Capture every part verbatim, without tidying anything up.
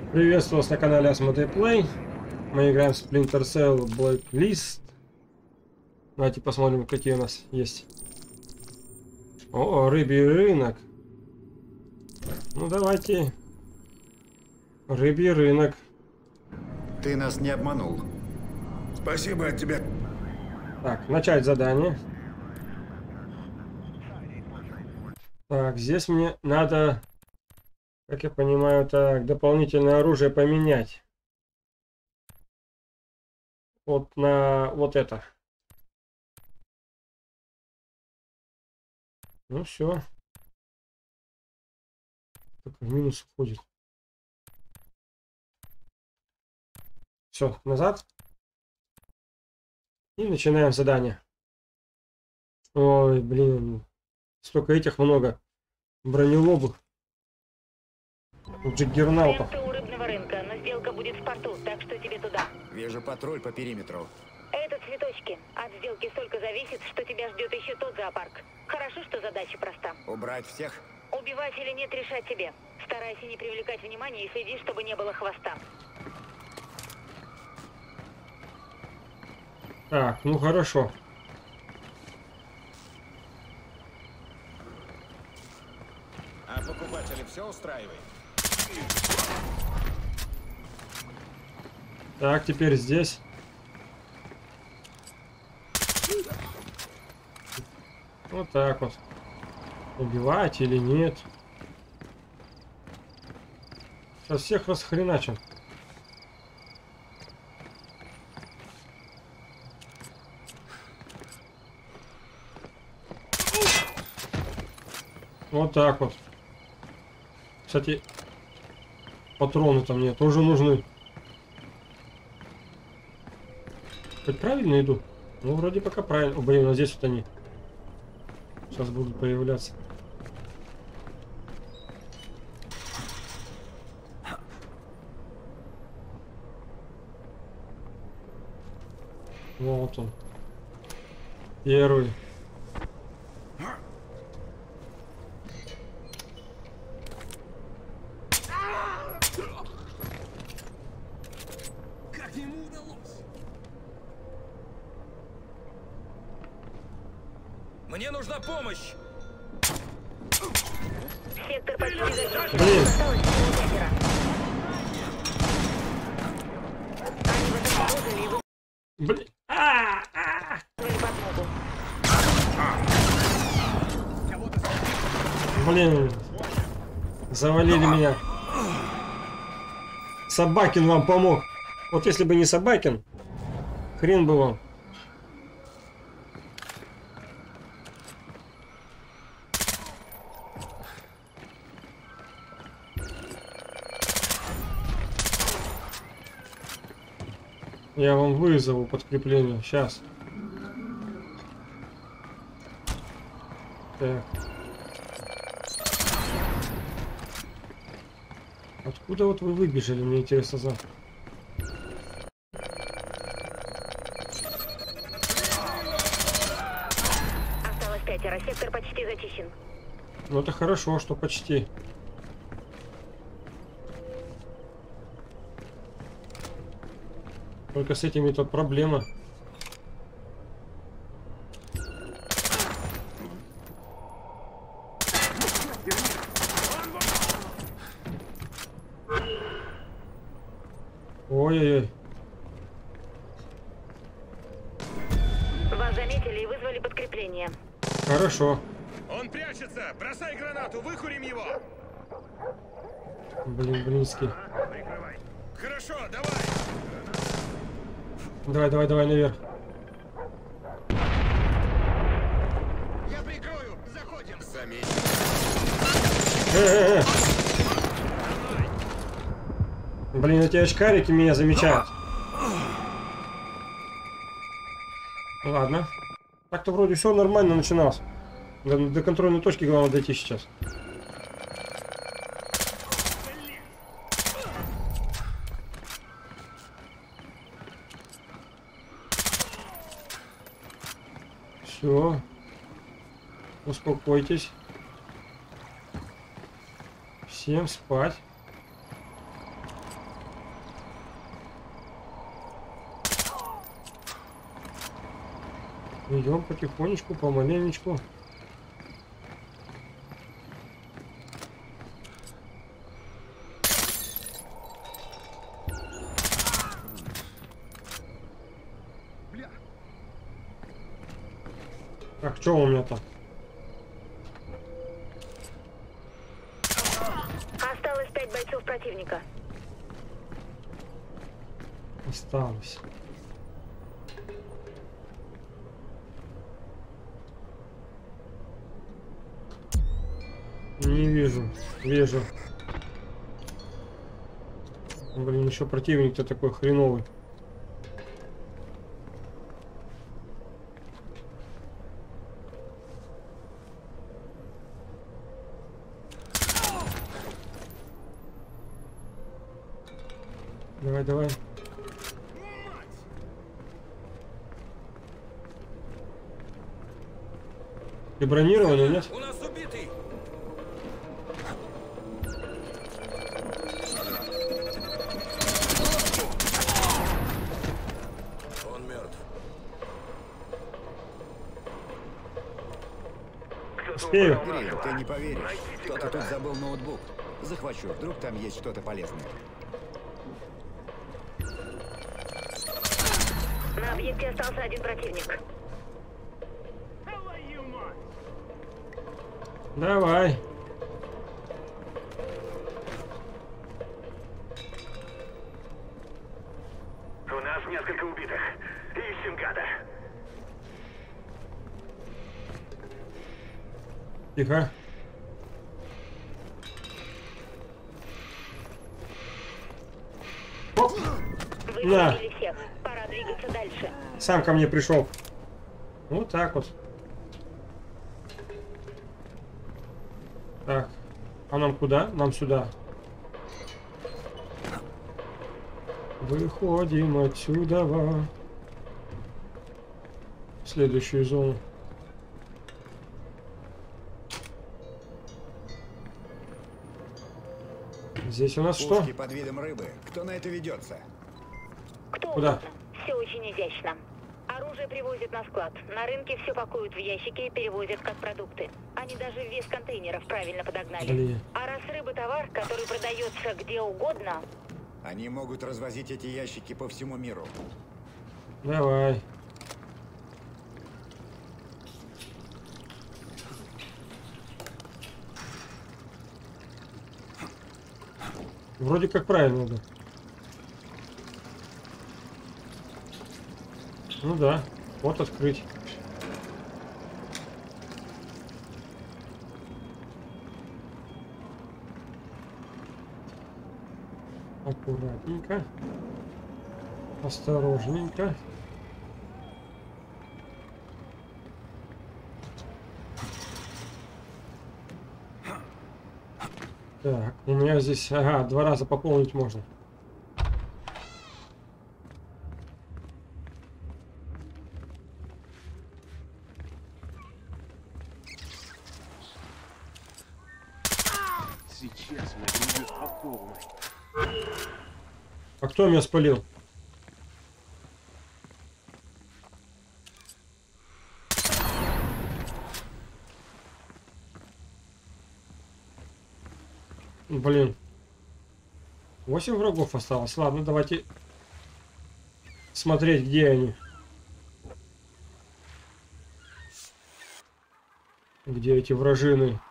Приветствую вас на канале Asmodee Play. Мы играем в Splinter Cell Blacklist. Давайте посмотрим, какие у нас есть. О, рыбий рынок. Ну давайте. Рыбий рынок. Ты нас не обманул. Спасибо от тебя. Так, начать задание. Так, здесь мне надо, как я понимаю, так, дополнительное оружие поменять. Вот на вот это. Ну все. Только в минус уходит. Все, назад. И начинаем задание. Ой, блин. Столько этих много. Бронелобых. Джиггернаутов. Ты у рыбного рынка, но сделка будет в порту, так что тебе туда. Вижу патруль по периметру. Это цветочки. От сделки столько зависит, что тебя ждет еще тот зоопарк. Хорошо, что задача проста. Убрать всех? Убивать или нет, решать тебе. Старайся не привлекать внимания и следи, чтобы не было хвоста. Так, ну хорошо. А покупатели все устраивает? Так, теперь здесь. Вот так вот. Убивать или нет? Сейчас всех расхреначим. Вот так вот. Кстати, патроны-то мне тоже нужны. Хоть правильно иду? Ну, вроде пока правильно. О, блин, вот здесь вот они. Сейчас будут появляться. Вот он. Первый. Как ему удалось? Мне нужна помощь. Сектор почти зачищен. Блин. Осталось всего пятеро. Они вас обнаружили и вы... Блин. А, а. вызвали подмогу. Блин. Завалили меня. Собакин вам помог. Вот если бы не Собакин, хрен бы вам. Я вам вызову подкрепление. Сейчас. Так. Откуда вот вы выбежали, мне интересно за. Осталось пятеро. Сектор почти зачищен. Ну это хорошо, что почти. Только с этими тут проблема. Ой-ой-ой. Вас заметили и вызвали подкрепление. Хорошо. Он прячется. Бросай гранату, выкурим его. Блин, блинский. Хорошо, давай. Давай, давай, давай наверх. Я прикрою. Заходим. Заметь. Э-э-э. Блин, эти очкарики меня замечают. Ладно. Так-то вроде все нормально начиналось. До, до контрольной точки главное дойти сейчас. Все. Успокойтесь. Всем спать. Идем потихонечку, помаленечку. Так, что у меня там? Осталось пять бойцов противника. Осталось. Не вижу. Вижу. Блин, еще противник-то такой хреновый. Давай, давай. Ты бронированный, нет? У нас убитый! Он мертв. Успею. Гриль, ты не поверишь. Кто-то тут забыл ноутбук. Захвачу, вдруг там есть что-то полезное. На объекте остался один противник. Давай. У нас несколько убитых. Ищем гада. Тихо. Оп. Вы На. убили всех. Пора двигаться дальше. Сам ко мне пришел. Вот так вот. Так. А нам куда? Нам сюда. Выходим отсюда в следующую зону. Здесь у нас что? Пушки под видом рыбы. Кто на это ведется? Кто Куда? угодно. Все очень изящно. Оружие привозят на склад. На рынке все пакуют в ящики и перевозят как продукты. Они даже вес контейнеров правильно подогнали. Блин. А раз рыба товар, который продается где угодно, Они могут развозить эти ящики по всему миру. Давай. Вроде как правильно, да. Ну да. Вот открыть. Аккуратненько. Осторожненько. Так, у меня здесь, ага, два раза пополнить можно. Сейчас мы будем по полной. А кто меня спалил? Блин. восемь врагов осталось. Ладно, давайте смотреть, где они. Где эти вражины?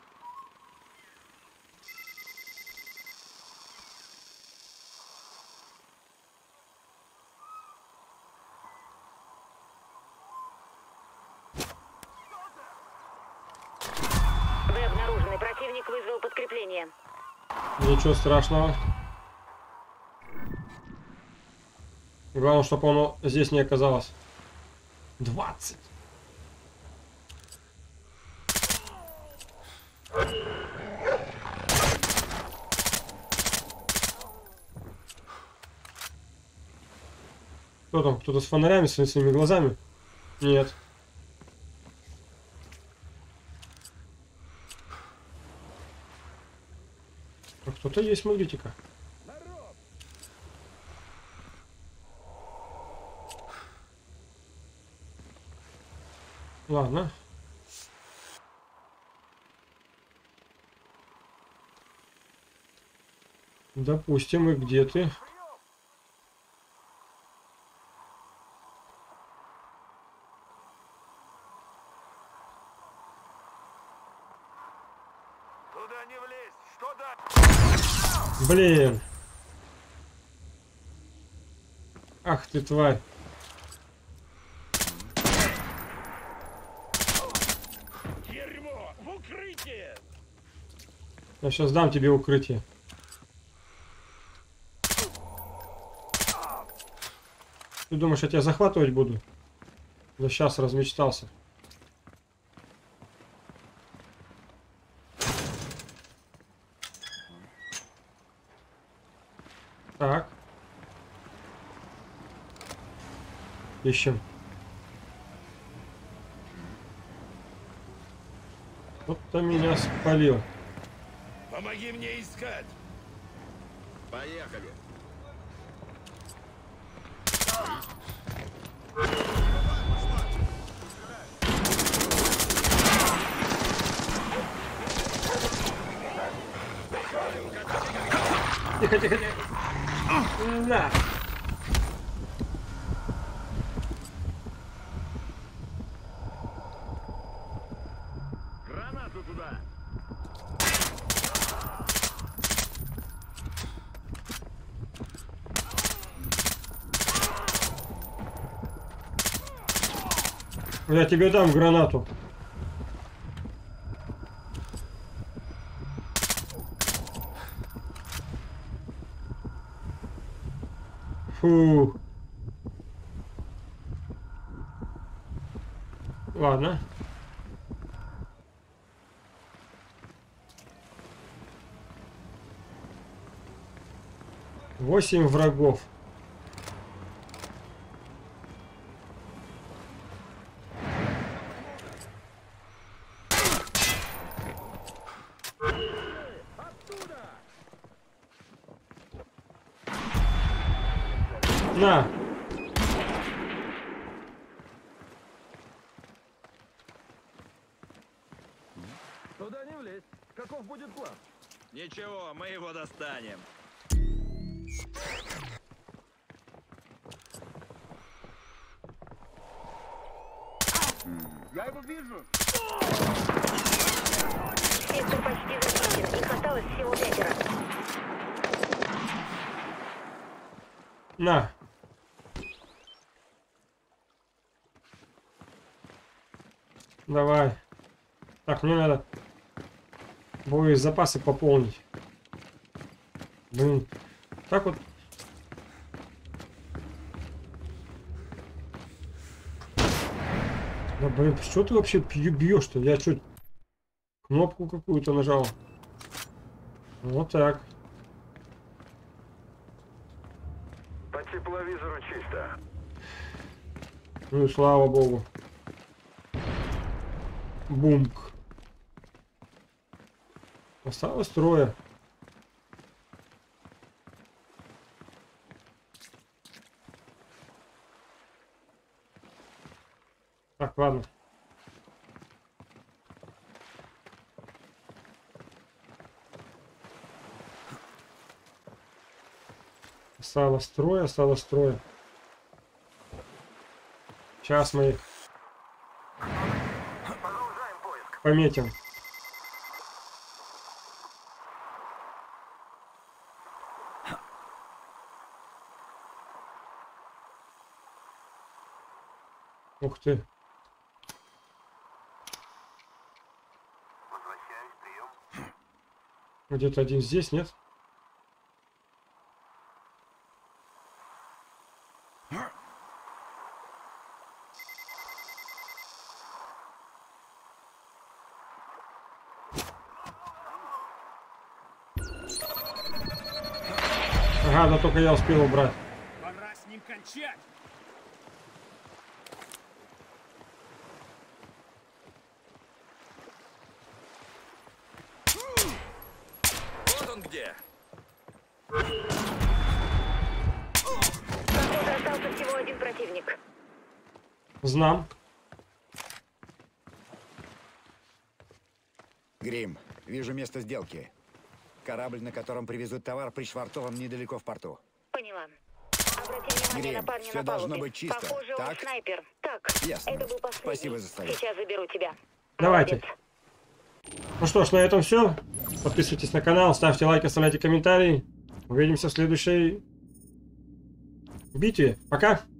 вы обнаружены. Противник вызвал подкрепление. Ничего страшного. Главное, чтобы оно здесь не оказалось. двадцать. Кто там? Кто-то с фонарями, с своими глазами? Нет. А кто-то есть, смотрите-ка. Ладно. Допустим, и где ты? Туда не влезь! Что да? Блин. Ах ты, тварь. Дерьмо! В укрытие! Я сейчас дам тебе укрытие. Ты думаешь, я тебя захватывать буду? Да сейчас размечтался. Так. Ищем. Вот-то меня спалил. Помоги мне искать! Поехали. Тихо, тихо, тихо. На. Гранату туда! Я тебе дам гранату. Фу. Ладно. Восемь врагов. На. Туда не влезь. Каков будет план? Ничего, мы его достанем. Я его вижу. Сектор почти зачищен. Их осталось всего пятеро. На. Давай. Так, мне надо боезапасы пополнить. Блин. Так вот. Да блин, что ты вообще бьешь-то? Я что, кнопку какую-то нажал? Вот так. По тепловизору чисто. Ну и слава богу. Бумк. Осталось трое. Так, ладно. Осталось трое, осталось трое. Сейчас мы их Продолжаем поиск. пометим. Ух ты. Возвращаюсь, прием. Где-то один здесь, нет? Ага, да только я успел убрать. Пора с ним кончать. Вот он где. Похоже, остался всего один противник. Знам. Грим, вижу место сделки. Корабль, на котором привезут товар, пришвартован недалеко в порту. Поняла. Обрати внимание Грим, на парня всё на должно палубе. быть чисто, Похоже, он так? снайпер. Так, Ясно. это был последний. Спасибо за совет. Сейчас заберу тебя. Давайте. Молодец. Ну что ж, на этом все. Подписывайтесь на канал, ставьте лайки, оставляйте комментарии. Увидимся в следующей битве. Пока!